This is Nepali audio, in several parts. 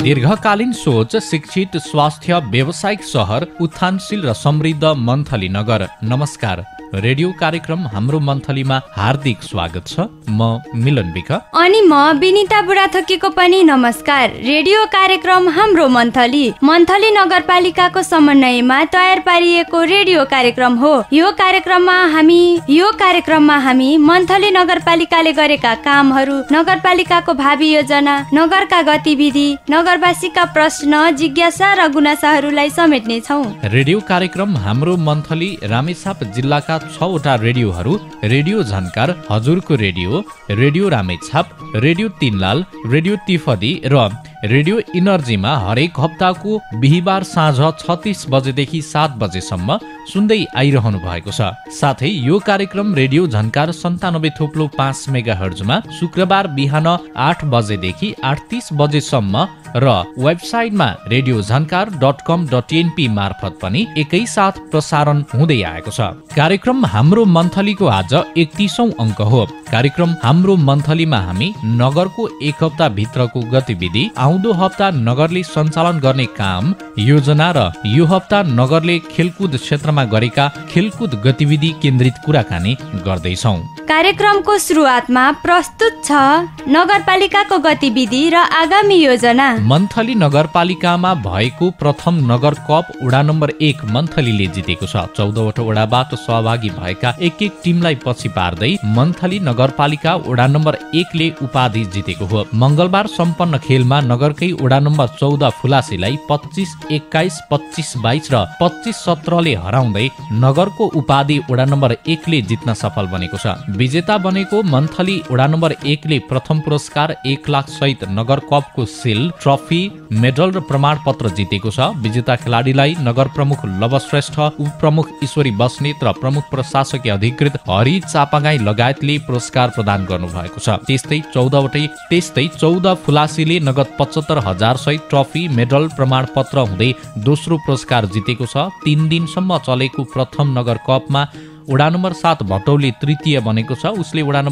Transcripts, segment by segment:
दीर्घकालीन सोच, शिक्षित, स्वास्थ्य, व्यावसायिक सहर, उत्थानशील र समृद्ध मन्थली नगर। नमस्कार, रेडियो कार्यक्रम हाम्रो मन्थलीमा हार्दिक स्वागत छ। म मिलन विक अनि म विनिता बुढाथोकीको पनि नमस्कार। रेडियो कार्यक्रम हाम्रो मन्थली नगरपालिकाको समन्वयमा तयार पारिएको रेडियो कार्यक्रम हो। यो कार्यक्रममा हामी मन्थली नगरपालिकाले गरेका कामहरू, नगरपालिकाको भावी योजना, नगरका गतिविधि, नगरवासीका प्रश्न, जिज्ञासा र गुनासाहरूलाई समेट्ने छौं। रेडियो कार्यक्रम हाम्रो मन्थली रामेछाप जिल्लाका 6 वटा रेडियोहरू, रेडियो झन्कार, हजुरको radio, radio Ramechhap, radio Tinlal, radio तिफदी र रेडियो इनर्जीमा हरेक हप्ताको बिहिबार साँझ 36 बजेदेखि 7 बजेसम्म सुन्दै आइरहनु भएको छ। साथै यो कार्यक्रम रेडियो झन्कार 97.5 मेगाहर्जमा शुक्रबार बिहान 8 बजेदेखि 8:30 बजेसम्म र वेबसाइटमा radiozhankar.com.np मार्फत पनि एकैसाथ प्रसारण हुँदै आएको छ। कार्यक्रम हाम्रो मन्थलीको आज 31औं अङ्क हो। कार्यक्रम हाम्रो मन्थलीमा हामी नगरको एक हप्ता भित्रको गतिविधि, आउँदो हप्ता नगरले सञ्चालन गर्ने काम, योजना र यो हप्ता नगरले खेलकुद क्षेत्रमा गरेका खेलकुद गतिविधि केन्द्रित कुराकानी गर्दैछौँ। कार्यक्रमको सुरुवातमा प्रस्तुत छ नगरपालिकाको गतिविधि र आगामी योजना। मन्थली नगरपालिकामा भएको प्रथम नगर कप वडा नम्बर 1 मन्थलीले जितेको छ। 14 वटा वडाबाट सहभागी भएका एक टिमलाई पछि पार्दै मन्थली नगरपालिका वडा नम्बर 1 ले उपाधि जितेको हो। मंगलबार सम्पन्न खेलमा नगरकै वडा नम्बर 14 फुलासीलाई 25-21, 25-22 र 25-17 ले हराउँदै नगरको उपाधि वडा नम्बर 1 ले जित्न सफल बनेको छ। विजेता बनेको मन्थली वडा नम्बर 1 ले प्रथम पुरस्कार 1 लाख सहित नगर कपको सिल, ट्रफी, मेडल र प्रमाणपत्र जितेको छ। विजेता खेलाडीलाई नगर प्रमुख लव श्रेष्ठ, उपप्रमुख ईश्वरी बस्नेत र प्रमुख प्रशासकीय अधिकृत हरि चापागाई लगायतले पुरस्कार प्रदान गर्नु भएको छ। त्यस्तै 14 फुलासीले नगद 75,000 सहित ट्रफी, मेडल, प्रमाणपत्र हुँदै दोस्रो पुरस्कार जितेको छ। 3 दिनसम्म चलेको प्रथम नगर कपमा वडा नम्बर 7 भटौली तृतीय बनेको छ। उसले वडा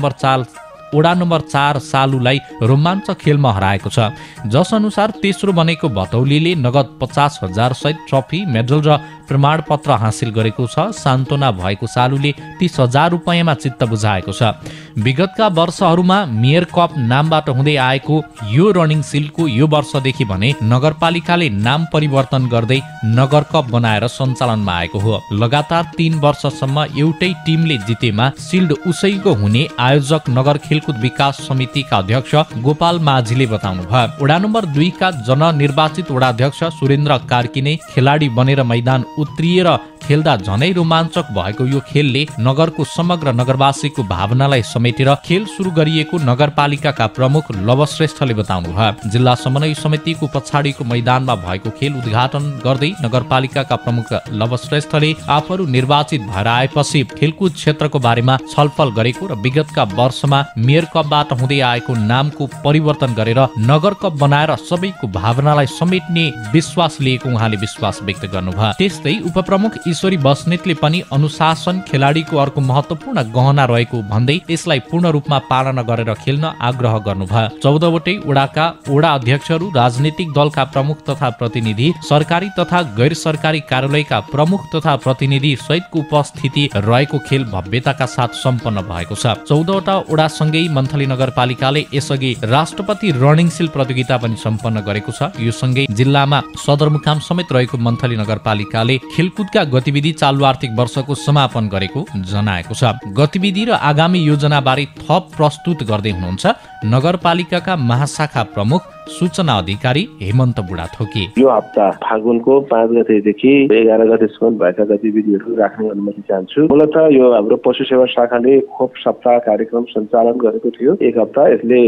नम्बर 4 सालुलाई रोमाञ्चक खेलमा हराएको छ। जस अनुसार तेस्रो बनेको भटौलीले नगद 50,000 सहित ट्रफी, मेडल र प्रमाणपत्र हासिल गरेको छ। सान्त्वना भएको सालुले 30,000 रुपैयाँमा चित्त बुझाएको छ। विगतका वर्षहरूमा मेयर कप नामबाट हुँदै आएको यो रनिङ सिल्डको यो वर्षदेखि भने नगरपालिकाले नाम परिवर्तन गर्दै नगर कप बनाएर सञ्चालनमा आएको हो। लगातार 3 वर्षसम्म एउटै टिमले जितेमा सिल्ड उसैको हुने आयोजक नगर खेलकुद विकास समितिका अध्यक्ष गोपाल माझीले बताउनु भयो। वडा नम्बर 2 का जननिर्वाचित वडाध्यक्ष सुरेन्द्र कार्की नै खेलाडी बनेर मैदान उत्रिएर खेल्दा झनै रोमाञ्चक भएको यो खेलले नगरको समग्र नगरवासीको भावनालाई समेटेर खेल सुरु गरिएको नगरपालिकाका प्रमुख लव श्रेष्ठले बताउनु भयो। जिल्ला समन्वय समितिको पछाडिको मैदानमा भएको खेल उद्घाटन गर्दै नगरपालिकाका प्रमुख लव श्रेष्ठले आफूहरू निर्वाचित भएर आएपछि खेलकुद क्षेत्रको बारेमा छलफल गरेको र विगतका वर्षमा मेयर कपबाट हुँदै आएको नामको परिवर्तन गरेर नगर कप बनाएर सबैको भावनालाई समेट्ने विश्वास लिएको उहाँले विश्वास व्यक्त गर्नुभयो। त्यस्तै उपप्रमुख ईश्वरी बस्नेतले पनि अनुशासन खेलाडीको अर्को महत्वपूर्ण गहना रहेको भन्दै यसलाई पूर्ण रूपमा पालना गरेर खेल्न आग्रह गर्नुभयो। 14 वटै वडाका वडा अध्यक्षहरू, राजनीतिक दलका प्रमुख तथा प्रतिनिधि, सरकारी तथा गैर सरकारी कार्यालयका प्रमुख तथा प्रतिनिधि सहितको उपस्थिति रहेको खेल भव्यताका साथ सम्पन्न भएको छ। 14 वटा वडासँगै मन्थली नगरपालिकाले यसअघि राष्ट्रपति रनिङ सिल प्रतियोगिता पनि सम्पन्न गरेको छ। यो सँगै जिल्लामा सदरमुकाम समेत रहेको मन्थली नगरपालिकाले खेलकुदका गतिविधि चालु आर्थिक वर्षको समापन गरेको जनाएको छ। गतिविधि र आगामी योजना बारे थप प्रस्तुत गर्दै हुनुहुन्छ नगरपालिकाका महाशाखा प्रमुख सूचना अधिकारी हेमन्त बुढाथोकी। यो हप्ता फागुनको 5 गतेदेखि 11 गतेसम्म भएका गतिविधिहरू राख्ने अनुमति चाहन्छु। मूलतः यो हाम्रो पशु सेवा शाखाले खोप सप्ताह कार्यक्रम सञ्चालन गरेको थियो। एक हप्ता यसले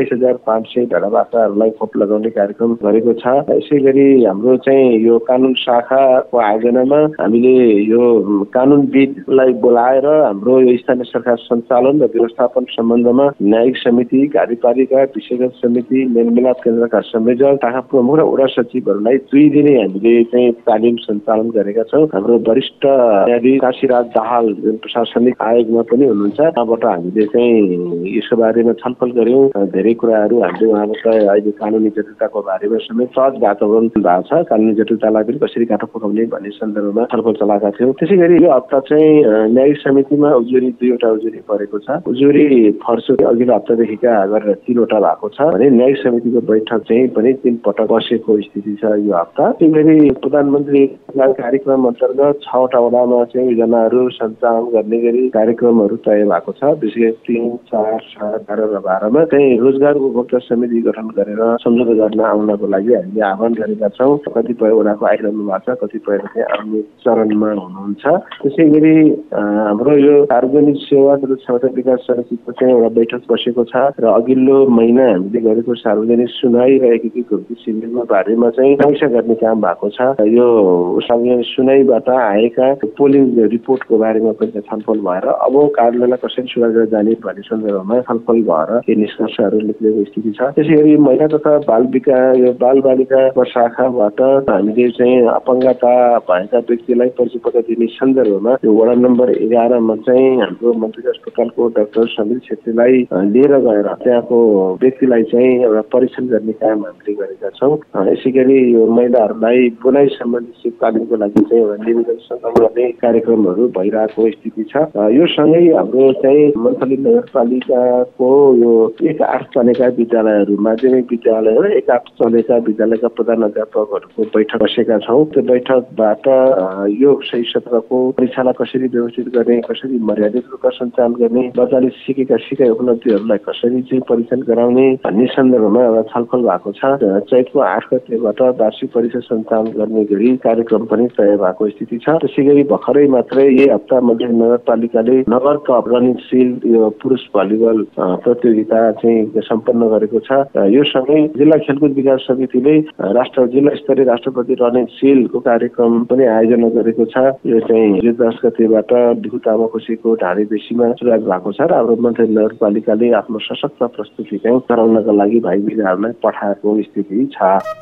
21,500 भेडा बाख्राहरूलाई खोप लगाउने कार्यक्रम गरेको छ। यसैगरी हाम्रो चाहिँ यो कानुन शाखाको आयोजनामा हामीले यो कानुनविदलाई बोलाएर हाम्रो यो स्थानीय सरकार सञ्चालन र व्यवस्थापन सम्बन्धमा न्यायिक समिति, कार्यपालिका, विषयगत समिति, मेलमिलाप केन्द्रका संयोजक, शाखा प्रमुख र वडा सचिवहरूलाई 2 दिने हामीले चाहिँ तालिम सञ्चालन गरेका छौँ। हाम्रो वरिष्ठ न्यायाधीश काशीराज दाहाल जुन प्रशासनिक आयोगमा पनि हुनुहुन्छ, उहाँबाट हामीले चाहिँ यसको बारेमा छलफल गर्यौँ। धेरै कुराहरू हामीले उहाँबाट अहिले कानुनी जटिलताको बारेमा समेत सहज वातावरण भएको छ, कानुनी जटिलतालाई पनि कसरी काठो पकाउने भन्ने सन्दर्भमा छलफल चलाएका थियौँ। त्यसै गरी यो हप्ता चाहिँ न्यायिक समितिमा उजुरी 2वटा उजुरी परेको छ। उजुरी फर्सो अघिल्लो हप्तादेखिका गरेर 3वटा भएको छ भने न्यायिक समितिको बैठक चाहिँ पनि 3 पटक बसेको स्थिति छ यो हप्ता। त्यसैगरी प्रधानमन्त्री कार्यक्रम अन्तर्गत 6वटा वडामा चाहिँ योजनाहरू सञ्चालन गर्ने गरी कार्यक्रमहरू तय भएको छ। विशेष गरी 3, 4, 7, 11 र 12मा चाहिँ रोजगार उपभोक्ता समिति गठन गरेर सम्झौता गर्न आउनको लागि हामीले आह्वान गरेका छौँ। कतिपय वडाको आइरहनु भएको छ, कतिपय चाहिँ आउने चरणमा हुनुहुन्छ। त्यसै गरी हाम्रो यो सार्वजनिक सेवा तथा क्षमता विकास समितिको चाहिँ एउटा बैठक बसेको छ र अघिल्लो महिना हामीले गरेको सार्वजनिक सुनाई र एकीकृत शिविरमा बारेमा चाहिँ समीक्षा गर्ने काम भएको छ। यो सार्वजनिक सुनाईबाट आएका पोलिङ रिपोर्टको बारेमा पनि छलफल भएर अब कार्यालयलाई कसरी सुधार गरेर जाने भन्ने सन्दर्भमा छलफल भएर केही निष्कर्षहरू निक्लेको स्थिति छ। त्यसै गरी महिला तथा बाल विकास यो बाल बालिका शाखाबाट हामीले चाहिँ अपङ्गता भएका व्यक्तिलाई परिचय पत्र दिने सन्दर्भमा यो वडा नम्बर 11 मा चाहिँ हाम्रो मन्त्री अस्पतालको डाक्टर समीर छेत्रीलाई लिएर गएर त्यहाँको व्यक्तिलाई चाहिँ एउटा परीक्षण गर्ने काम हामीले गरेका छौँ। यसै गरी यो महिलाहरूलाई बुनाइ सम्बन्धी सिप तालिमको लागि चाहिँ एउटा निवेदन सङ्कलन गर्ने कार्यक्रमहरू भइरहेको स्थिति छ। यो सँगै हाम्रो चाहिँ मन्थली नगरपालिकाको यो 1-8 चलेका विद्यालयहरू, माध्यमिक विद्यालय र 1-8 चलेका विद्यालयका प्रधान अध्यापकहरूको बैठक बसेका छौँ। त्यो बैठकबाट यो शैक्षिक सत्रको परीक्षालाई कसरी व्यवस्थित गर्ने, कसरी मर्यादित रूपमा सञ्चालन गर्ने, बच्चाले सिकेका सिकाइ उपलब्धिहरूलाई कसरी चाहिँ परीक्षण गराउने भन्ने सन्दर्भमा एउटा छलफल भएको छ। चैतको 8 गतेबाट वार्षिक परीक्षा सञ्चालन गर्ने गरी कार्यक्रम पनि तय भएको स्थिति छ। त्यसै गरी भर्खरै मात्रै यही हप्ता मध्य नगरपालिकाले नगर कप रनिङ सिल्ड यो पुरुष भलिबल प्रतियोगिता चाहिँ सम्पन्न गरेको छ। यो सँगै जिल्ला खेलकुद विकास समितिले जिल्ला स्तरीय राष्ट्रपति रनिङ सिल्डको कार्यक्रम पनि आयोजना गरेको छ। यो चाहिँ 10 गतेबाट दिगु तामाकोसीको ढाडी बेसीमा सुरुवात भएको छ र हाम्रो मन्त्री नगरपालिकाले आफ्नो सशक्त प्रस्तुति चाहिँ गराउनका लागि भाइ बहिनीहरूलाई पठाएको स्थिति छ।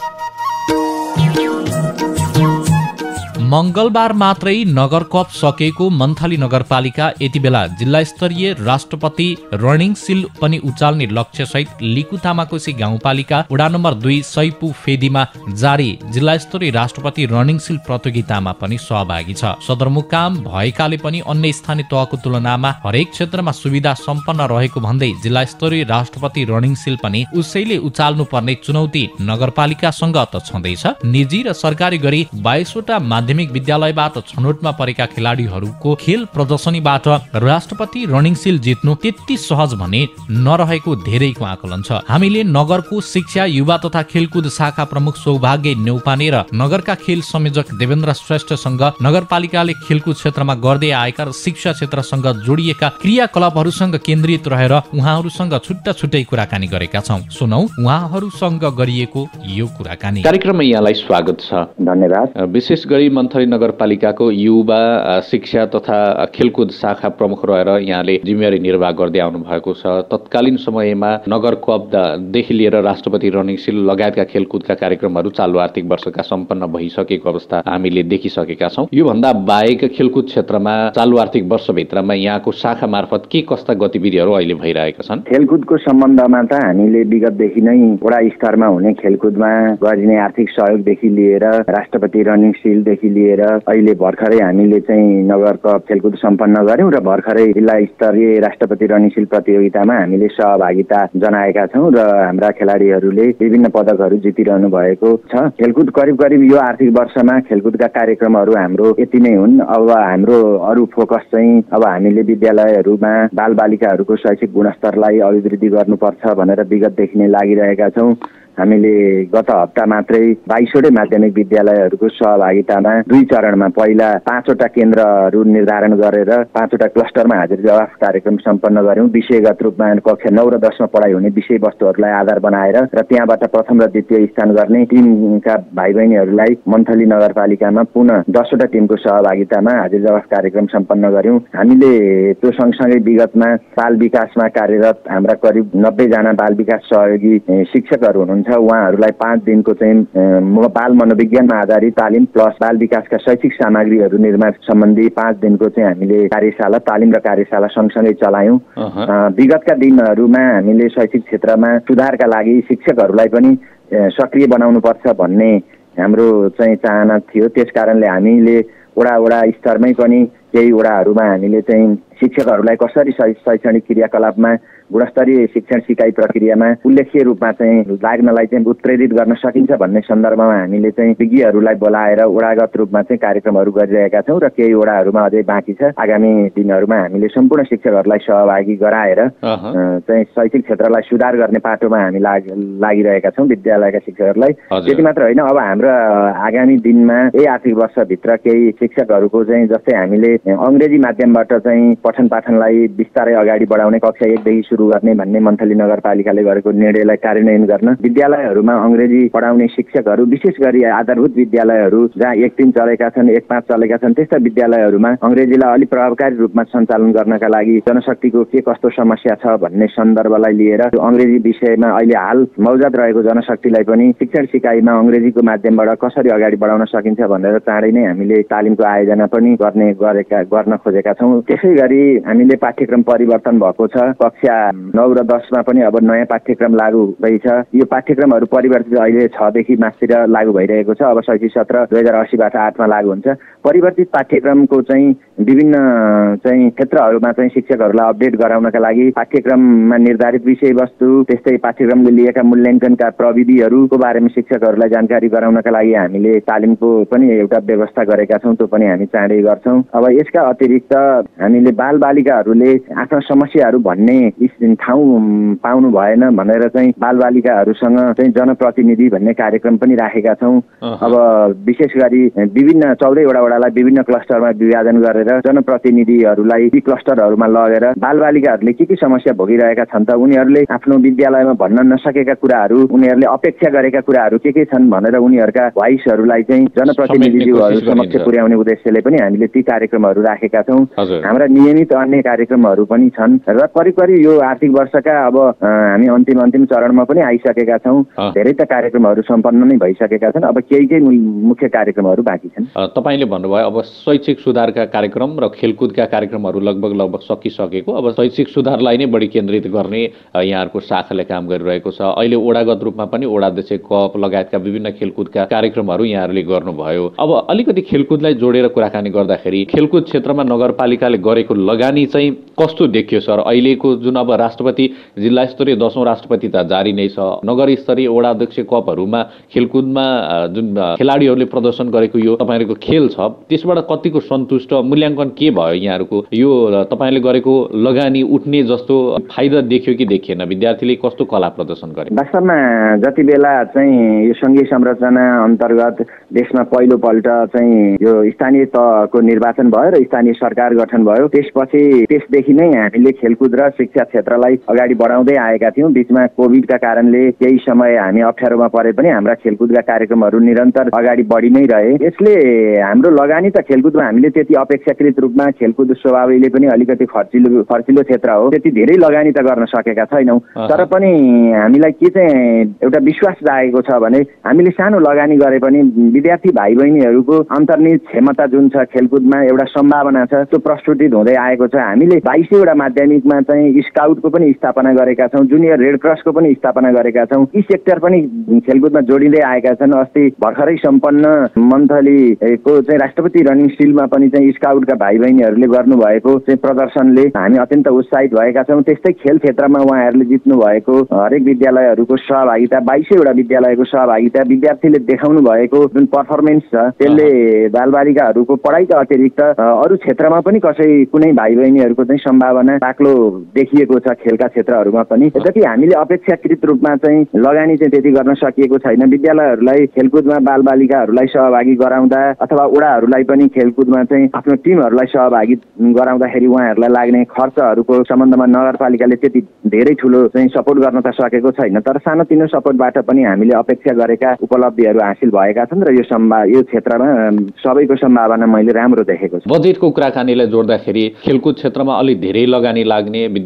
मंगलबार मात्रै नगर कप सकेको मन्थली नगरपालिका यति बेला जिल्ला स्तरीय राष्ट्रपति रनिङ सिल पनि उचाल्ने लक्ष्य सहित लिकु तामाकोसी गाउँपालिका वडा नम्बर 2 सैपु फेदीमा जारी जिल्ला स्तरीय राष्ट्रपति रनिङ सिल प्रतियोगितामा पनि सहभागी छ। सदरमुकाम भएकाले पनि अन्य स्थानीय तहको तुलनामा हरेक क्षेत्रमा सुविधा सम्पन्न रहेको भन्दै जिल्ला स्तरीय राष्ट्रपति रनिङ सिल पनि उसैले उचाल्नु पर्ने चुनौती नगरपालिकासँग त छँदैछ। निजी र सरकारी गरी 22 वटा माध्यमिक विद्यालयबाट छनौटमा परेका खेलाडीहरूको खेल प्रदर्शनीबाट राष्ट्रपति रनिङ सिल जित्नु त्यति सहज भने नरहेको धेरैको आकलन छ। हामीले नगरको शिक्षा युवा तथा खेलकुद शाखा प्रमुख सौभाग्य न्यौपाने र नगरका खेल संयोजक देवेन्द्र श्रेष्ठसँग नगरपालिकाले खेलकुद क्षेत्रमा गर्दै आएका र शिक्षा क्षेत्रसँग जोडिएका क्रियाकलापहरूसँग केन्द्रित रहेर उहाँहरूसँग छुट्टा छुट्टै कुराकानी गरेका छौं। सुनौ उहाँहरूसँग गरिएको यो कुराकानी। कार्यक्रममा यहाँलाई स्वागत छ। धन्यवाद। विशेष गरी मन्थली नगरपालिकाको युवा शिक्षा तथा खेलकुद शाखा प्रमुख रहेर यहाँले जिम्मेवारी निर्वाह गर्दै आउनु भएको छ। तत्कालीन समयमा नगर कपदेखि लिएर राष्ट्रपति रनिङ सिल लगायतका खेलकुदका कार्यक्रमहरू चालु आर्थिक वर्षका सम्पन्न भइसकेको अवस्था हामीले देखिसकेका छौँ। योभन्दा बाहेक खेलकुद क्षेत्रमा चालु आर्थिक वर्षभित्रमा यहाँको शाखा मार्फत के कस्ता गतिविधिहरू अहिले भइरहेका छन्? खेलकुदको सम्बन्धमा त हामीले विगतदेखि नै वडा स्तरमा हुने खेलकुदमा गरिने आर्थिक सहयोगदेखि लिएर राष्ट्रपति रनिङ सिलदेखि लिएर अहिले भर्खरै हामीले चाहिँ नगर कप खेलकुद सम्पन्न गर्यौं र भर्खरै जिल्ला स्तरीय राष्ट्रपति रनिङ सिल प्रतियोगितामा हामीले सहभागिता जनाएका छौं र हाम्रा खेलाडीहरूले विभिन्न पदकहरू जितिरहनु भएको छ। खेलकुद करिब यो आर्थिक वर्षमा खेलकुदका कार्यक्रमहरू हाम्रो यति नै हुन्। अब हाम्रो अरू फोकस चाहिँ अब हामीले विद्यालयहरूमा बालबालिकाहरूको शैक्षिक गुणस्तरलाई अभिवृद्धि गर्नुपर्छ भनेर विगतदेखि नै लागिरहेका छौं। हामीले गत हप्ता मात्रै 22 वटै माध्यमिक विद्यालयहरूको सहभागितामा 2 चरणमा पहिला 5 वटा केन्द्रहरू निर्धारण गरेर 5 वटा क्लस्टरमा हाजिर जवाफ कार्यक्रम सम्पन्न गर्यौं। विषयगत रूपमा कक्षा 9 र 10 मा पढाइ हुने विषयवस्तुहरूलाई आधार बनाएर र त्यहाँबाट प्रथम र द्वितीय स्थान गर्ने टिमका भाइ बहिनीहरूलाई मन्थली नगरपालिकामा पुनः 10 वटा टिमको सहभागितामा हाजिर जवाफ कार्यक्रम सम्पन्न गर्यौं। हामीले त्यो सँगसँगै विगतमा बाल विकासमा कार्यरत हाम्रा करिब 90 जना बाल विकास सहयोगी शिक्षकहरू हुनुहुन्छ हुनुहुन्छ उहाँहरूलाई 5 दिनको चाहिँ बाल मनोविज्ञानमा आधारित तालिम प्लस बाल विकासका शैक्षिक सामग्रीहरू निर्माण सम्बन्धी 5 दिनको चाहिँ हामीले कार्यशाला तालिम र कार्यशाला सँगसँगै चलायौँ। विगतका दिनहरूमा हामीले शैक्षिक क्षेत्रमा सुधारका लागि शिक्षकहरूलाई पनि सक्रिय बनाउनुपर्छ भन्ने हाम्रो चाहिँ चाहना थियो। त्यसकारणले हामीले वडा स्तरमै पनि केही वडाहरूमा हामीले चाहिँ शिक्षकहरूलाई कसरी शैक्षणिक क्रियाकलापमा गुणस्तरीय शिक्षण सिकाइ प्रक्रियामा उल्लेख्य रूपमा चाहिँ लाग्नलाई चाहिँ उत्प्रेरित गर्न सकिन्छ भन्ने सन्दर्भमा हामीले चाहिँ विज्ञहरूलाई बोलाएर वडागत रूपमा चाहिँ कार्यक्रमहरू गरिरहेका छौँ र केही वडाहरूमा अझै बाँकी छ। आगामी दिनहरूमा हामीले सम्पूर्ण शिक्षकहरूलाई सहभागी गराएर चाहिँ शैक्षिक क्षेत्रलाई सुधार गर्ने पाटोमा हामी लागिरहेका छौँ विद्यालयका शिक्षकहरूलाई। त्यति मात्र होइन, अब हाम्रो आगामी दिनमा यही आर्थिक वर्षभित्र केही शिक्षकहरूको चाहिँ जस्तै हामीले अङ्ग्रेजी माध्यमबाट चाहिँ पठन पाठनलाई बिस्तारै अगाडि बढाउने कक्षा 1 देखि सुरु गर्ने भन्ने मन्थली नगरपालिकाले गरेको निर्णयलाई कार्यान्वयन गर्न विद्यालयहरूमा अङ्ग्रेजी पढाउने शिक्षकहरू विशेष गरी आधारभूत विद्यालयहरू जहाँ 1-3 चलेका छन् 1-5 चलेका छन् त्यस्ता विद्यालयहरूमा अङ्ग्रेजीलाई अलिक प्रभावकारी रूपमा सञ्चालन गर्नका लागि जनशक्तिको के कस्तो समस्या छ भन्ने सन्दर्भलाई लिएर अङ्ग्रेजी विषयमा अहिले हाल मौजूद रहेको जनशक्तिलाई पनि शिक्षण सिकाइमा अङ्ग्रेजीको माध्यमबाट कसरी अगाडि बढाउन सकिन्छ भनेर चाँडै नै हामीले तालिमको आयोजना पनि गर्न खोजेका छौँ। त्यसै गरी हामीले पाठ्यक्रम परिवर्तन भएको छ। कक्षा 9 र 10 मा पनि अब नयाँ पाठ्यक्रम लागू भइछ। यो पाठ्यक्रमहरू परिवर्तित अहिले 6 देखि मासिर लागू भइरहेको छ। अब शैक्षिक सत्र 2080बाट 8 मा लागू हुन्छ। परिवर्तित पाठ्यक्रमको चाहिँ विभिन्न चाहिँ क्षेत्रहरूमा चाहिँ शिक्षकहरूलाई अपडेट गराउनका लागि पाठ्यक्रममा निर्धारित विषयवस्तु त्यस्तै पाठ्यक्रमले लिएका मूल्याङ्कनका प्रविधिहरूको बारेमा शिक्षकहरूलाई जानकारी गराउनका लागि हामीले तालिमको पनि एउटा व्यवस्था गरेका छौँ। त्यो पनि हामी चाँडै गर्छौँ। अब यसका अतिरिक्त हामीले बालबालिकाहरूले आफ्ना समस्याहरू भन्ने ठाउँ पाउनु भएन भनेर चाहिँ बालबालिकाहरूसँग चाहिँ जनप्रतिनिधि भन्ने कार्यक्रम पनि राखेका छौँ। अब विशेष गरी विभिन्न 14 वडालाई विभिन्न क्लस्टरमा विभाजन गरेर जनप्रतिनिधिहरूलाई ती क्लस्टरहरूमा लगेर बालबालिकाहरूले के समस्या भोगिरहेका छन् त उनीहरूले आफ्नो विद्यालयमा भन्न नसकेका कुराहरू उनीहरूले अपेक्षा गरेका कुराहरू के छन् भनेर उनीहरूका भोइसहरूलाई चाहिँ जनप्रतिनिधिहरू समक्ष पुर्याउने उद्देश्यले पनि हामीले ती कार्यक्रमहरू राखेका छौँ। हाम्रा नियमित अन्य कार्यक्रमहरू पनि छन् र करिब यो आर्थिक वर्षका अब हामी अन्तिम चरणमा पनि आइसकेका छौँ। धेरै त कार्यक्रमहरू सम्पन्न नै भइसकेका छन्। अब केही मुख्य कार्यक्रमहरूको बाँकी छन्। तपाईँले भन्नुभयो अब शैक्षिक सुधारका कार्यक्रम र खेलकुदका कार्यक्रमहरू लगभग सकिसकेको। अब शैक्षिक सुधारलाई नै बढी केन्द्रित गर्ने यहाँहरूको शाखाले काम गरिरहेको छ। अहिले वडागत रूपमा पनि वडाध्यक्ष कप लगायतका विभिन्न खेलकुदका कार्यक्रमहरू यहाँहरूले गर्नुभयो। अब अलिकति खेलकुदलाई जोडेर कुराकानी गर्दाखेरि खेलकुद क्षेत्रमा नगरपालिकाले गरेको लगानी चाहिँ कस्तो देखियो सर? अहिलेको जुन अब राष्ट्रपति जिल्ला स्तरीय 10औं राष्ट्रपति त जारी नै छ। नगर स्तरीय वडाध्यक्ष कपहरूमा खेलकुदमा जुन खेलाडीहरूले प्रदर्शन गरेको यो तपाईँहरूको खेल छ त्यसबाट कतिको सन्तुष्ट मूल्याङ्कन के भयो यहाँहरूको? यो तपाईँले गरेको लगानी उठ्ने जस्तो फाइदा देखियो कि देखिएन? विद्यार्थीले कस्तो कला प्रदर्शन गरे? वास्तवमा जति बेला चाहिँ यो सङ्घीय संरचना अन्तर्गत देशमा पहिलोपल्ट चाहिँ यो स्थानीय तहको निर्वाचन भयो र स्थानीय सरकार गठन भयो त्यसदेखि नै हामीले खेलकुद र शिक्षा क्षेत्रलाई अगाडि बढाउँदै आएका थियौँ। बीचमा कोभिडका कारणले केही समय हामी अप्ठ्यारोमा परे पनि हाम्रा खेलकुदका कार्यक्रमहरू निरन्तर अगाडि बढी नै रहे। यसले हाम्रो लगानी त खेलकुदमा हामीले त्यति अपेक्षाकृत रूपमा खेलकुद स्वभावैले पनि अलिकति खर्चिलो क्षेत्र हो, त्यति धेरै लगानी त गर्न सकेका छैनौँ। तर पनि हामीलाई के चाहिँ एउटा विश्वास जागेको छ भने हामीले सानो लगानी गरे पनि विद्यार्थी भाइ बहिनीहरूको अन्तर्निहित क्षमता जुन छ खेलकुदमा एउटा सम्भावना छ त्यो प्रस्फुटित हुँदै आएको छ। हामीले 22वटा माध्यमिकमा चाहिँ स्काउटको पनि स्थापना गरेका छौँ, जुनियर रेड क्रसको पनि स्थापना गरेका छौँ। यी सेक्टर पनि खेलकुदमा जोडिँदै आएका छन्। अस्ति भर्खरै सम्पन्न मन्थलीको चाहिँ राष्ट्रपति रनिङ सिलमा पनि चाहिँ स्काउटका भाइ बहिनीहरूले गर्नुभएको चाहिँ प्रदर्शनले हामी अत्यन्त उत्साहित भएका छौँ। त्यस्तै खेल क्षेत्रमा उहाँहरूले जित्नु भएको हरेक विद्यालयहरूको सहभागिता 22वटा विद्यालयको सहभागिता विद्यार्थीले देखाउनु भएको जुन पर्फर्मेन्स छ त्यसले बालबालिकाहरूको पढाइका अतिरिक्त अरू क्षेत्रमा पनि कुनै भाइ बहिनीहरूको चाहिँ सम्भावना बाक्लो देखिएको छ खेलका क्षेत्रहरूमा पनि। यद्यपि हामीले अपेक्षाकृत रूपमा चाहिँ लगानी चाहिँ त्यति गर्न सकिएको छैन। विद्यालयहरूलाई खेलकुदमा बालबालिकाहरूलाई सहभागी गराउँदा अथवा वडाहरूलाई पनि खेलकुदमा चाहिँ आफ्नो टिमहरूलाई सहभागी गराउँदाखेरि उहाँहरूलाई लाग्ने खर्चहरूको सम्बन्धमा नगरपालिकाले त्यति धेरै ठुलो चाहिँ सपोर्ट गर्न त सकेको छैन। तर सानोतिनो सपोर्टबाट पनि हामीले अपेक्षा गरेका उपलब्धिहरू हासिल भएका छन् र यो क्षेत्रमा सबैको सम्भावना मैले राम्रो देखेको छु। बजेटको कुराकानीलाई जोड्दाखेरि खेलकुद क्षेत्रमा अलि धेरै लगानी लाग्ने, विद्यार्थीलाई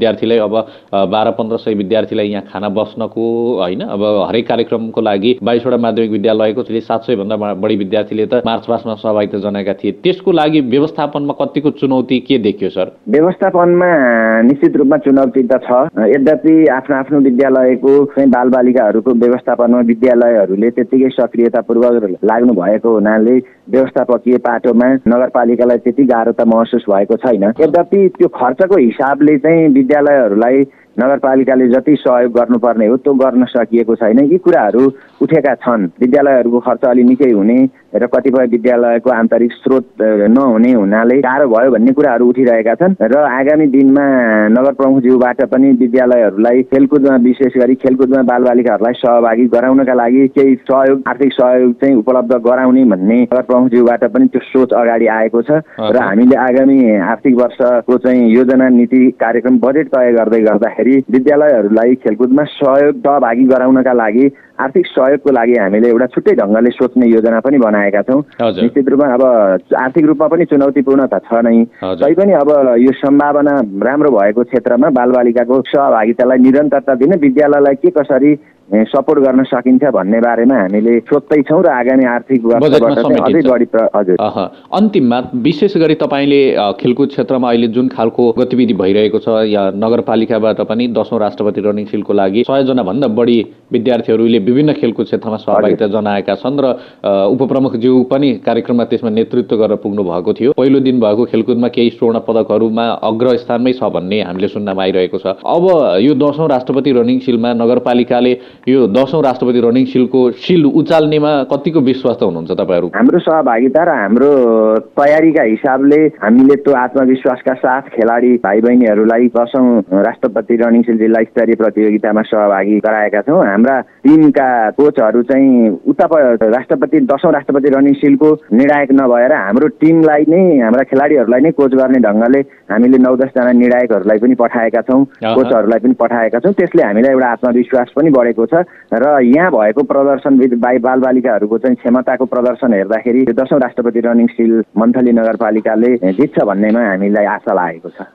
अब 1200-1500 विद्यार्थीलाई यहाँ खाना बस्नको होइन अब हरेक कार्यक्रमको लागि 22वटा माध्यमिक विद्यालयको 700 भन्दा बढी विद्यार्थीले त मार्च पास्टमा सहभागिता जनाएका थिए। त्यसको लागि व्यवस्थापनमा कतिको चुनौती के देखियो सर? व्यवस्थापनमा निश्चित रूपमा चुनौती त छ। यद्यपि आफ्नो आफ्नो विद्यालयको चाहिँ बालबालिकाहरूको व्यवस्थापनमा विद्यालयहरूले त्यतिकै सक्रियतापूर्वक लाग्नु भएको हुनाले व्यवस्थापकीय पाटोमा नगरपालिकालाई त्यति गाह्रो त महसुस भएको छैन। यद्यपि त्यो खर्चको हिसाबले चाहिँ विद्यालयहरूलाई नगरपालिकाले जति सहयोग गर्नुपर्ने हो त्यो गर्न सकिएको छैन। यी कुराहरू उठेका छन्। विद्यालयहरूको खर्च अलि निकै हुने र कतिपय विद्यालयको आन्तरिक स्रोत नहुने हुनाले गाह्रो भयो भन्ने कुराहरू उठिरहेका छन् र आगामी दिनमा नगर प्रमुखज्यूबाट पनि विद्यालयहरूलाई खेलकुदमा विशेष गरी खेलकुदमा बालबालिकाहरूलाई सहभागी गराउनका लागि केही सहयोग आर्थिक सहयोग चाहिँ उपलब्ध गराउने भन्ने नगर प्रमुखज्यूबाट पनि त्यो सोच अगाडि आएको छ र हामीले आगामी आर्थिक वर्षको चाहिँ योजना नीति कार्यक्रम बजेट तय गर्दै गर्दाखेरि विद्यालयहरूलाई खेलकुदमा सहभागी गराउनका लागि आर्थिक सहयोगको लागि हामीले एउटा छुट्टै ढङ्गले सोच्ने योजना पनि बनाएका छौँ। निश्चित रूपमा अब आर्थिक रूपमा पनि चुनौतीपूर्ण त छ नै, तैपनि अब यो सम्भावना राम्रो भएको क्षेत्रमा बालबालिकाको सहभागितालाई निरन्तरता दिन विद्यालयलाई के कसरी सपोर्ट गर्न सकिन्छ भन्ने बारेमा हामीले सोच्दैछौँ र आगामी आर्थिक वर्षबाट अझै बढी हजुर। अन्तिममा विशेष गरी तपाईँले खेलकुद क्षेत्रमा अहिले जुन खालको गतिविधि भइरहेको छ या नगरपालिकाबाट पनि 10औं राष्ट्रपति रनिङ सिलको लागि 100 जना भन्दा बढी विद्यार्थीहरूले विभिन्न खेलकुद क्षेत्रमा सहभागिता जनाएका छन् र उपप्रमुखज्यू पनि कार्यक्रममा त्यसमा नेतृत्व गरेर पुग्नु भएको थियो। पहिलो दिन भएको खेलकुदमा केही स्वर्ण पदकहरूमा अग्र स्थानमै छ भन्ने हामीले सुन्नमा आइरहेको छ। अब यो 10औं राष्ट्रपति रनिङ सिलमा नगरपालिकाले यो 10औं राष्ट्रपति रनिङ सिलको सिल उचाल्नेमा कतिको विश्वास हुनुहुन्छ तपाईँहरू? हाम्रो सहभागिता र हाम्रो तयारीका हिसाबले हामीले त्यो आत्मविश्वासका साथ खेलाडी भाइ बहिनीहरूलाई 10औं राष्ट्रपति रनिङ सिल जिल्ला स्तरीय प्रतियोगितामा सहभागी गराएका छौँ। हाम्रा टिमका कोचहरू चाहिँ उता 10औं राष्ट्रपति रनिङ सिलको निर्णायक नभएर हाम्रो टिमलाई नै हाम्रा खेलाडीहरूलाई नै कोच गर्ने ढङ्गले हामीले 9-10 जना निर्णायकहरूलाई पनि पठाएका छौँ, कोचहरूलाई पनि पठाएका छौँ। त्यसले हामीलाई एउटा आत्मविश्वास पनि बढेको छ र यहाँ भएको प्रदर्शन बालबालिकाहरूको चाहिँ क्षमताको प्रदर्शन हेर्दाखेरि 10औं राष्ट्रपति रनिङ सिल मन्थली नगरपालिकाले जित्छ भन्नेमा हामीलाई आशा लागेको छ।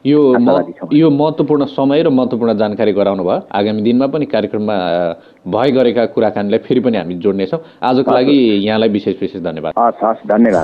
यो महत्त्वपूर्ण समय र महत्त्वपूर्ण जानकारी गराउनु भयो। आगामी दिनमा पनि कार्यक्रममा भए गरेका कुराकानीलाई फेरि पनि हामी जोड्नेछौँ। आजको लागि यहाँलाई विशेष धन्यवाद। हस्, धन्यवाद।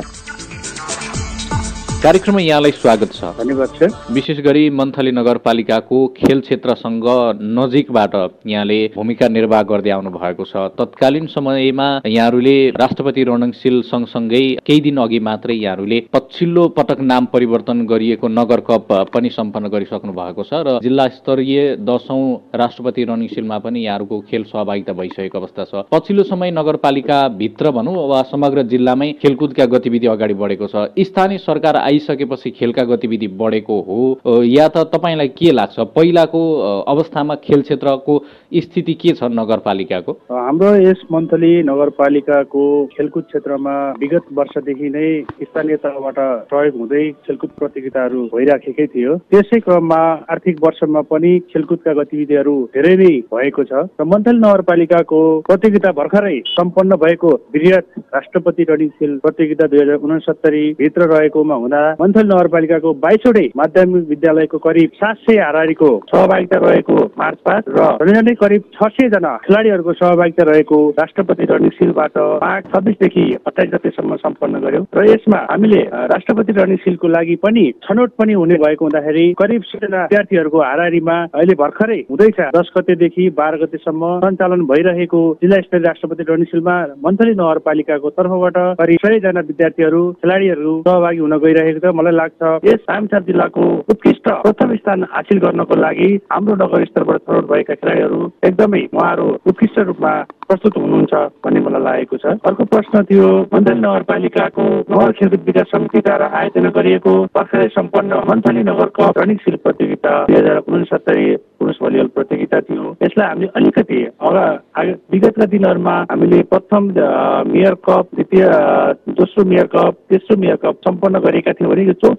कार्यक्रममा यहाँलाई स्वागत छ। धन्यवाद सर। विशेष गरी मन्थली नगरपालिकाको खेल क्षेत्रसँग नजिकबाट यहाँले भूमिका निर्वाह गर्दै आउनु भएको छ। तत्कालीन समयमा यहाँहरूले राष्ट्रपति रनिङ सिल सँगसँगै केही दिन अघि मात्रै यहाँहरूले पछिल्लो पटक नाम परिवर्तन गरिएको नगर कप पनि सम्पन्न गरिसक्नु भएको छ र जिल्ला स्तरीय 10औं राष्ट्रपति रनिङ सिलमा पनि यहाँहरूको खेल सहभागिता भइसकेको अवस्था छ। पछिल्लो समय नगरपालिका भित्र भनौँ वा समग्र जिल्लामै खेलकुदका गतिविधि अगाडि बढेको छ। स्थानीय सरकार आइसकेपछि खेलका गतिविधि बढेको हो या त तपाईँलाई के लाग्छ पहिलाको अवस्थामा खेल क्षेत्रको स्थिति के छ नगरपालिकाको? हाम्रो यस मन्थली नगरपालिकाको खेलकुद क्षेत्रमा विगत वर्षदेखि नै स्थानीय तहबाट प्रयोग हुँदै खेलकुद प्रतियोगिताहरू भइराखेकै थियो। त्यसै क्रममा आर्थिक वर्षमा पनि खेलकुदका गतिविधिहरू धेरै नै भएको छ र मन्थली नगरपालिकाको प्रतियोगिता भर्खरै सम्पन्न भएको वृहत राष्ट्रपति रनिङ सिल प्रतियोगिता 2069 भित्र रहेकोमा हुँदा मन्थली नगरपालिकाको 22वटै माध्यमिक विद्यालयको करिब 700 हाराहारीको सहभागिता रहेको मार्च पास्ट र करिब 600 जना खेलाडीहरूको सहभागिता रहेको राष्ट्रपति रनिङ सिलबाट माघ 26 देखि 28 गतेसम्म सम्पन्न गर्यौं र यसमा हामीले राष्ट्रपति रनिङ सिलको लागि पनि छनौट पनि हुने भएको हुँदाखेरि करिब 100 जना विद्यार्थीहरूको हाराहारीमा अहिले भर्खरै हुँदैछ 10 गतेदेखि 12 गतेसम्म सञ्चालन भइरहेको जिल्ला स्तरीय राष्ट्रपति रनिङ सिलमा मन्थली नगरपालिकाको तर्फबाट करिब 100 जना विद्यार्थीहरू खेलाडीहरू सहभागी हुन गइरहेको छ। मलाई लाग्छ यस रामेछाप जिल्लाको उत्कृष्ट प्रथम स्थान हासिल गर्नको लागि हाम्रो नगर स्तरबाट छनौट भएका खेलाडीहरू एकदमै उहाँहरू उत्कृष्ट रूपमा प्रस्तुत हुनुहुन्छ भन्ने मलाई लागेको छ। अर्को प्रश्न थियो मन्थली नगरपालिकाको नगर खेलकुद विकास समितिद्वारा आयोजना गरिएको भर्खरै सम्पन्न मन्थली नगर कप रनिङ सिल प्रतियोगिता 2069 पुरुष भलिबल प्रतियोगिता थियो। यसलाई हामीले अलिकति विगतका दिनहरूमा हामीले प्रथम मेयर कप, द्वितीय दोस्रो मेयर कप, तेस्रो मेयर कप सम्पन्न गरेका थियौँ भने यो चौथो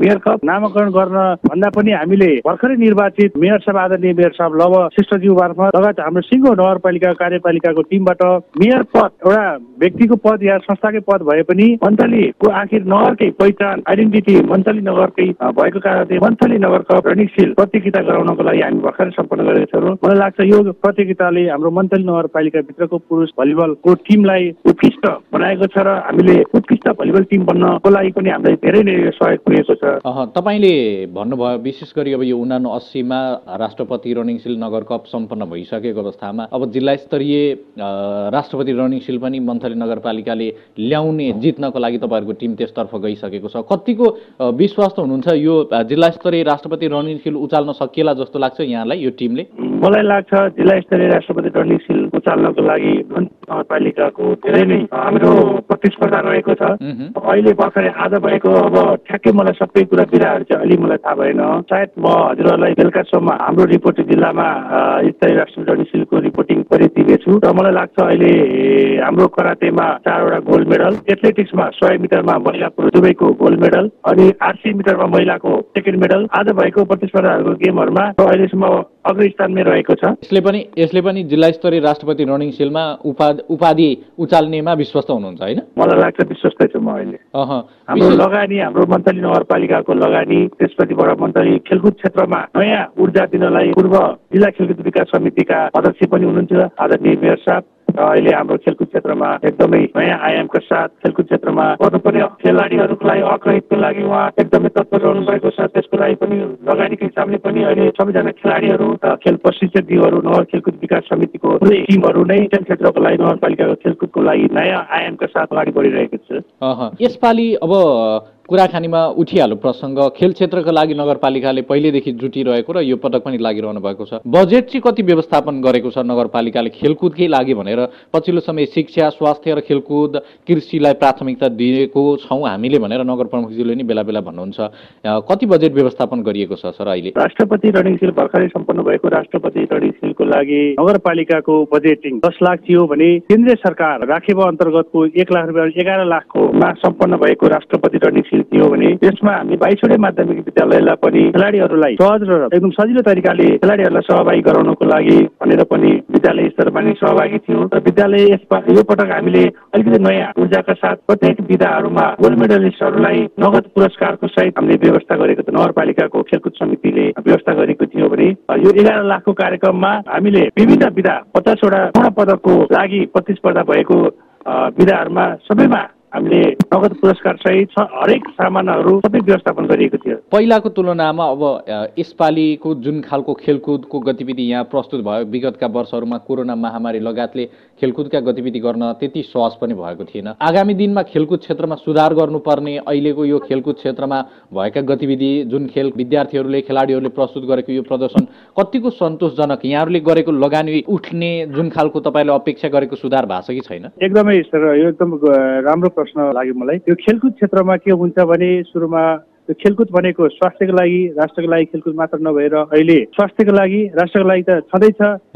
मेयर कप नामाकरण गर्न भन्दा पनि हामीले भर्खरै निर्वाचित मेयर साहब आदरणीय मेयर साहब लव श्रेष्ठज्यू मार्फत लगायत हाम्रो सिङ्गो नगरपालिका कार्यपालिकाको टिमबाट मेयर पद एउटा व्यक्तिको पद या संस्थाकै पद भए पनि मन्थलीको आखिर नगरकै पहिचान आइडेन्टिटी मन्थली नगरकै भएको कारणले मन्थली नगर कप रणनीतिशील प्रतियोगिता गराउनको लागि हामी भर्खरै सम्पन्न गरेका छौँ। मलाई लाग्छ यो प्रतियोगिताले हाम्रो मन्थली नगरपालिकाभित्रको पुरुष भलिबलको टिमलाई उत्कृष्ट बनाएको छ र हामीले उत्कृष्ट भलिबल टिम बन्नको लागि पनि हामीलाई धेरै नै सहयोग पुगेको छ। तपाईँले भन्नुभयो विशेष गरी अब यो 79 मा राष्ट्रपति रणनीतिशील नगर कप सम्पन्न भइसकेको अवस्थामा अब जिल्ला स्तरीय राष्ट्रपति रणनीतिशील पनि मन्थली नगरपालिकाले ल्याउने जित्नको लागि तपाईँहरूको टिम त्यसतर्फ गइसकेको छ। कतिको विश्वास हुनुहुन्छ यो जिल्ला स्तरीय राष्ट्रपति रणनीतिशील उचाल्न सकिएला जस्तो लाग्छ यहाँलाई यो टिमले? मलाई लाग्छ जिल्ला स्तरीय राष्ट्रपति रणनीतिशील उचाल्नको लागि नगरपालिकाको धेरै नै हाम्रो प्रतिस्पर्धा रहेको छ। अहिले भर्खरै आज भएको अब ठ्याक्कै मलाई सबै कुरा बिराहरू चाहिँ अलि मलाई थाहा भएन। सायद म हजुरहरूलाई बेलुकासम्म हाम्रो रिपोर्टिङ जिल्लामा स्तरीय राष्ट्रपति रणनीतिशीलको रिपोर्टिङ गरिदिनेछु र मलाई लाग्छ अहिले हाम्रो करातेमा 4वटा गोल्ड मेडल, एथलेटिक्समा 100 मिटरमा महिला पुरुष दुवैको गोल्ड मेडल अनि 800 मिटरमा महिलाको सेकेन्ड मेडल आज भएको प्रतिस्पर्धाहरूको गेमहरूमा अहिलेसम्म अग्र स्थानमा रहेको छ। यसले पनि जिल्ला स्तरीय राष्ट्रपति रणनीतिशीलमा उपाधि उचाल्नेमा विश्वस्त हुनुहुन्छ होइन? मलाई लाग्छ विश्वस्तै छु म अहिले। हाम्रो लगानी हाम्रो मन्थली नगरपालिकाको लगानी त्यसपछिबाट मन्थली खेलकुद क्षेत्रमा नयाँ ऊर्जा दिनलाई पूर्व जिल्ला खेलकुद विकास समितिका अध्यक्ष पनि हुनुहुन्छ आदरणीय मेयर साहब। अहिले हाम्रो खेलकुद क्षेत्रमा एकदमै नयाँ आयामका साथ खेलकुद क्षेत्रमा गर्नुपर्ने खेलाडीहरूको लागि अग्रहितको लागि उहाँ एकदमै तत्पर रहनु भएको छ। त्यसको लागि पनि लगानीको हिसाबले पनि अहिले सबैजना खेलाडीहरू खेल प्रशिक्षकहरू नगर खेलकुद विकास समितिको पुरै टिमहरू नै खेल क्षेत्रको लागि नगरपालिकाको खेलकुदको लागि नयाँ आयामका साथ अगाडि बढिरहेको छ। यसपालि अब कुराकानीमा उठिहाल्यो प्रसङ्ग खेल क्षेत्रका लागि नगरपालिकाले पहिलेदेखि जुटिरहेको र यो पटक पनि लागिरहनु भएको छ। बजेट चाहिँ कति व्यवस्थापन गरेको छ नगरपालिकाले खेलकुदकै लागि भनेर? पछिल्लो समय शिक्षा स्वास्थ्य र खेलकुद कृषिलाई प्राथमिकता दिएको छौँ हामीले भनेर नगर प्रमुखज्यूले नि बेला बेला भन्नुहुन्छ। कति बजेट व्यवस्थापन गरिएको छ सर अहिले? राष्ट्रपति रणनीतिशील भर्खरै सम्पन्न भएको राष्ट्रपति रणनीतिशीलको लागि नगरपालिकाको बजेटिङ 10 लाख थियो भने केन्द्रीय सरकार राखेको अन्तर्गतको 1 लाख रुपियाँ 11 लाखकोमा सम्पन्न भएको राष्ट्रपति रणनीतिशील थियो भने त्यसमा हामी 22वटै माध्यमिक विद्यालयलाई पनि खेलाडीहरूलाई सहज र एकदम सजिलो तरिकाले खेलाडीहरूलाई सहभागी गराउनको लागि भनेर पनि विद्यालय स्तरमा नै सहभागी थियौँ र विद्यालय यो पटक हामीले अलिकति नयाँ ऊर्जाका साथ प्रत्येक विधाहरूमा गोल्ड मेडलिस्टहरूलाई नगद पुरस्कारको सहित हामीले व्यवस्था गरेको थियो। नगरपालिकाको खेलकुद समितिले व्यवस्था गरेको थियो भने यो 11 लाखको कार्यक्रममा हामीले विभिन्न विधा 50वटा स्वर्ण पदकको लागि प्रतिस्पर्धा भएको विधाहरूमा सबैमा हामीले नगद पुरस्कार सहित हरेक सामानहरू सबै व्यवस्थापन गरिएको थियो। पहिलाको तुलनामा अब यसपालिको जुन खालको खेलकुदको गतिविधि यहाँ प्रस्तुत भयो विगतका वर्षहरूमा कोरोना महामारी लगायतले खेलकुदका गतिविधि गर्न त्यति सहज पनि भएको थिएन। आगामी दिनमा खेलकुद क्षेत्रमा सुधार गर्नुपर्ने अहिलेको यो खेलकुद क्षेत्रमा भएका गतिविधि जुन खेल विद्यार्थीहरूले खेलाडीहरूले प्रस्तुत गरेको यो प्रदर्शन कतिको सन्तोषजनक? यहाँहरूले गरेको लगानी उठ्ने जुन खालको तपाईँले अपेक्षा गरेको सुधार भएको छ कि छैन? एकदमै सर यो एकदम राम्रो प्रश्न लाग्यो मलाई। यो खेलकुद क्षेत्रमा के हुन्छ भने सुरुमा त्यो खेलकुद भनेको स्वास्थ्यको लागि राष्ट्रको लागि खेलकुद मात्र नभएर अहिले स्वास्थ्यको लागि राष्ट्रको लागि त छँदैछ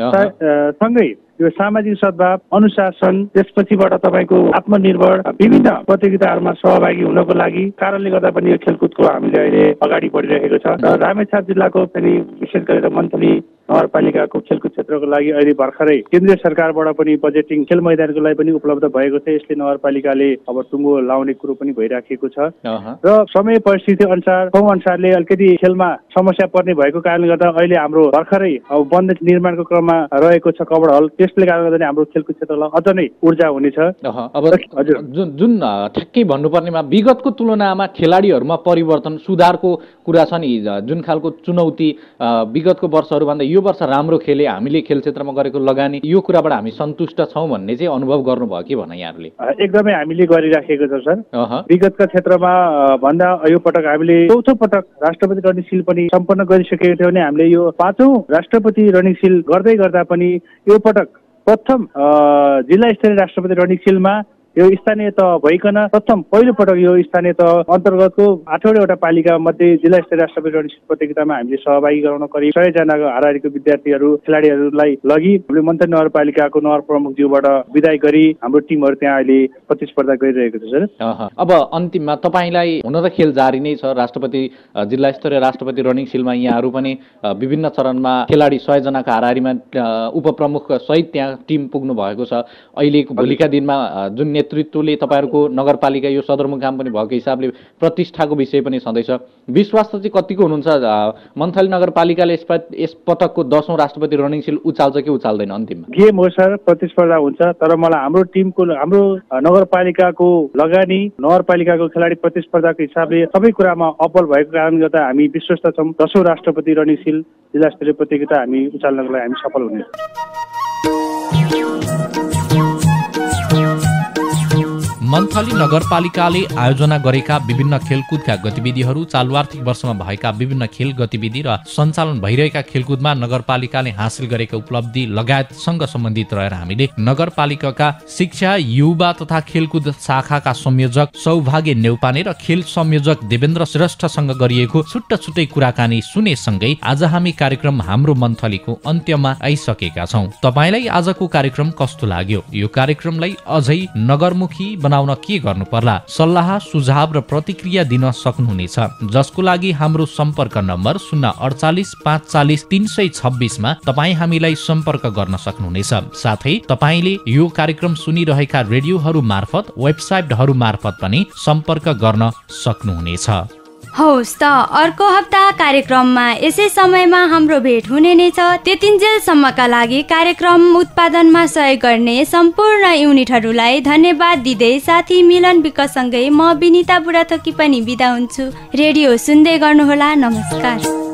सँगै यो सामाजिक सद्भाव अनुशासन त्यसपछिबाट तपाईँको आत्मनिर्भर विभिन्न प्रतियोगिताहरूमा सहभागी हुनको लागि कारणले गर्दा पनि यो खेलकुदको हामीले अहिले अगाडि बढिरहेको छ र रामेछाप जिल्लाको पनि विशेष गरेर मन्थली नगरपालिकाको खेलकुद क्षेत्रको लागि अहिले भर्खरै केन्द्रीय सरकारबाट पनि बजेटिङ खेल मैदानको लागि पनि उपलब्ध भएको छ। यसले नगरपालिकाले अब टुङ्गो लाउने कुरो पनि भइराखेको छ र समय परिस्थिति अनुसारले अलिकति खेलमा समस्या पर्ने भएको कारणले गर्दा अहिले हाम्रो भर्खरै अब बन्द निर्माणको क्रममा रहेको छ कबड हल। त्यसले कारणले गर्दा हाम्रो खेलकुद क्षेत्रलाई अझ नै ऊर्जा हुनेछ। अब जुन ठ्याक्कै भन्नुपर्नेमा विगतको तुलनामा खेलाडीहरूमा परिवर्तन सुधारको कुरा छ नि जुन खालको चुनौती विगतको वर्षहरूभन्दा यो वर्ष राम्रो खेले हामीले खेल क्षेत्रमा गरेको लगानी यो कुराबाट हामी सन्तुष्ट छौँ भन्ने चाहिँ अनुभव गर्नुभयो कि भन यहाँहरूले? एकदमै हामीले गरिराखेको छ सर। विगतका क्षेत्रमा भन्दा यो पटक हामीले चौथो पटक राष्ट्रपति रणनीतिशील पनि सम्पन्न गरिसकेको थियो भने हामीले यो 5औं राष्ट्रपति रणनीतिशील गर्दै गर्दा पनि यो पटक प्रथम जिल्ला स्तरीय राष्ट्रपति रणनीतिशीलमा यो स्थानीय तह भइकन प्रथम पहिलो पटक यो स्थानीय तह अन्तर्गतको 8वटा पालिका मध्ये जिल्ला स्तरीय राष्ट्रपति रणनीति प्रतियोगितामा हामीले सहभागी गराउन करिब 100 जनाको हाराहारीको विद्यार्थीहरू खेलाडीहरूलाई लगी हामीले मन्थली नगरपालिकाको नगर प्रमुखज्यूबाट विदाई गरी हाम्रो टिमहरू त्यहाँ अहिले प्रतिस्पर्धा गरिरहेको छ सर। अब अन्तिममा तपाईलाई हुन त खेल जारी नै छ, राष्ट्रपति जिल्ला स्तरीय राष्ट्रपति रनिङ सिलमा यहाँहरू पनि विभिन्न चरणमा खेलाडी 100 जनाको हाराहारीमा उपप्रमुख सहित त्यहाँ टिम पुग्नु भएको छ। अहिलेको भोलिका दिनमा जुन नेतृत्वले तपाईहरूको नगरपालिका यो सदरमुकाम पनि भएको हिसाबले प्रतिष्ठाको विषय पनि छँदैछ, विश्वास चाहिँ कतिको हुनुहुन्छ मन्थली नगरपालिकाले यस पटकको 10औं राष्ट्रपति रनिङ सिल उचाल्छ कि उचाल्दैन? अन्तिममा गेम हो सर, प्रतिस्पर्धा हुन्छ, तर मलाई हाम्रो टिमको हाम्रो नगरपालिकाको लगानी नगरपालिकाको खेलाडी प्रतिस्पर्धाको हिसाबले सबै कुरामा अब्बल भएको कारणले गर्दा हामी विश्वस्त छौँ 10औं राष्ट्रपति रनिङ सिल जिल्ला स्तरीय प्रतियोगिता हामी उचाल्नको लागि हामी सफल हुनेछौँ। मन्थली नगरपालिकाले आयोजना गरेका विभिन्न खेलकुदका गतिविधिहरू, चालु आर्थिक वर्षमा भएका विभिन्न खेल गतिविधि र सञ्चालन भइरहेका खेलकुदमा नगरपालिकाले हासिल गरेका उपलब्धि लगायतसँग सम्बन्धित रहेर हामीले नगरपालिकाका शिक्षा, युवा तथा खेलकुद शाखाका संयोजक सौभाग्य नेउपाने र खेल संयोजक देवेन्द्र श्रेष्ठसँग गरिएको छुट्टा छुट्टै कुराकानी सुनेसँगै आज हामी कार्यक्रम हाम्रो मन्थलीको अन्त्यमा आइसकेका छौं। तपाईलाई आजको कार्यक्रम कस्तो लाग्यो? यो कार्यक्रमलाई अझै नगरमुखी बनाउन के गर्नु पर्ला? सल्लाह, सुझाव र प्रतिक्रिया दिन सक्नुहुनेछ, जसको लागि हाम्रो सम्पर्क नम्बर 048 540 326 मा तपाई हामीलाई सम्पर्क गर्न सक्नुहुनेछ। साथै तपाईले यो कार्यक्रम सुनिरहेका रेडियोहरू मार्फत, वेबसाइटहरू मार्फत पनि सम्पर्क गर्न सक्नुहुनेछ। हौस् त अर्को हप्ता कार्यक्रममा यसै समयमा हाम्रो भेट हुने नै छ। त्यतिन्जेलसम्मका लागि कार्यक्रम उत्पादनमा सहयोग गर्ने सम्पूर्ण युनिटहरूलाई धन्यवाद दिँदै साथी मिलन विकसँगै म विनिता बुढाथोकी पनि बिदा हुन्छु। रेडियो सुन्दै गर्नुहोला। नमस्कार।